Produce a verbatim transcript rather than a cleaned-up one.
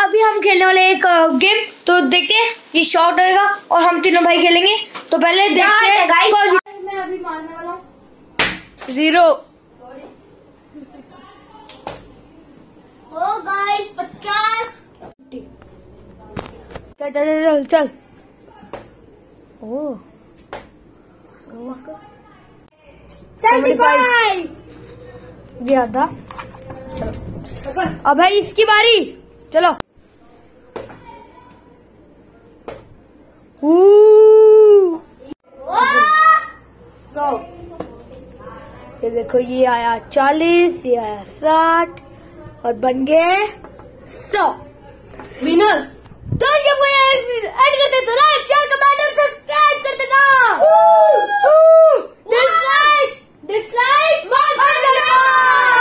अभी हम खेलने वाले एक गेम, तो देखते ये शॉर्ट होएगा और हम तीनों भाई खेलेंगे। तो पहले देखते हैं। मैं अभी मारने वाला हूँ जीरो। ओ गाइस पचास। चल चल चल चल। ओ ये आधा। चलो अब भाई इसकी बारी, चलो। तो ये देखो, ये आया चालीस, ये आया साठ और बन गए सौ विनर। तो जब ऐड करते तो लाइक शेयर कमेंट और सब्सक्राइब कर देना। डिसलाइक डिसलाइक मत करना।